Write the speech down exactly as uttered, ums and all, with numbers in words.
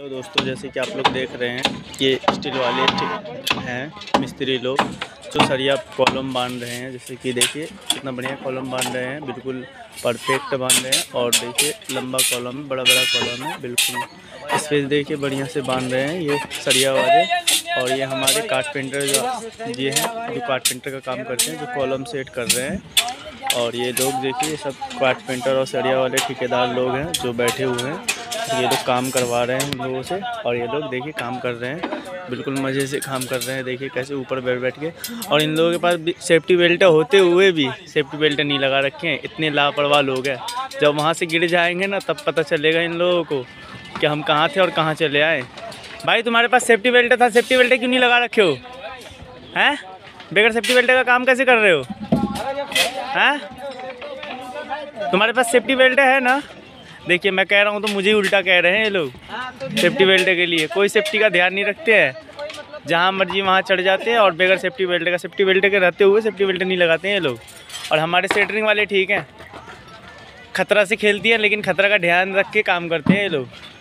तो दोस्तों जैसे कि आप लोग देख रहे हैं ये स्टील वाले हैं मिस्त्री लोग जो सरिया कॉलम बांध रहे हैं। जैसे कि देखिए कितना बढ़िया कॉलम बांध रहे हैं, बिल्कुल परफेक्ट बांध रहे हैं। और देखिए लंबा कॉलम है, बड़ा बड़ा कॉलम है, बिल्कुल इस पे देखिए बढ़िया से बांध रहे हैं ये सरिया वाले। और ये हमारे कारपेंटर जो ये हैं जो कारपेंटर का काम करते हैं, जो कॉलम सेट कर रहे हैं। और ये लोग देखिए सब कारपेंटर और सरिया वाले ठेकेदार लोग हैं जो बैठे हुए हैं। ये लोग काम करवा रहे हैं उन लोगों से। और ये लोग देखिए काम कर रहे हैं, बिल्कुल मज़े से काम कर रहे हैं। देखिए कैसे ऊपर बैठ बैठ के। और इन लोगों के पास सेफ्टी बेल्ट होते हुए भी सेफ्टी बेल्ट नहीं लगा रखे हैं। इतने लापरवाह लोग हैं, जब वहाँ से गिर जाएंगे ना तब पता चलेगा इन लोगों को कि हम कहाँ थे और कहाँ चले आए। भाई तुम्हारे पास सेफ्टी बेल्ट था, सेफ्टी बेल्ट क्यों नहीं लगा रखे हो? हैं बगैर सेफ्टी बेल्ट का काम कैसे कर रहे हो? हैं तुम्हारे पास सेफ्टी बेल्ट है ना? देखिए मैं कह रहा हूँ तो मुझे उल्टा कह रहे हैं ये लोग। सेफ्टी बेल्ट के लिए कोई सेफ्टी का ध्यान नहीं रखते हैं, जहाँ मर्जी वहाँ चढ़ जाते हैं। और बगैर सेफ्टी बेल्ट का सेफ्टी बेल्ट के रहते हुए सेफ्टी बेल्ट नहीं लगाते हैं ये लोग। और हमारे सेटरिंग वाले ठीक हैं, खतरा से खेलती हैं लेकिन खतरा का ध्यान रख के काम करते हैं ये लोग।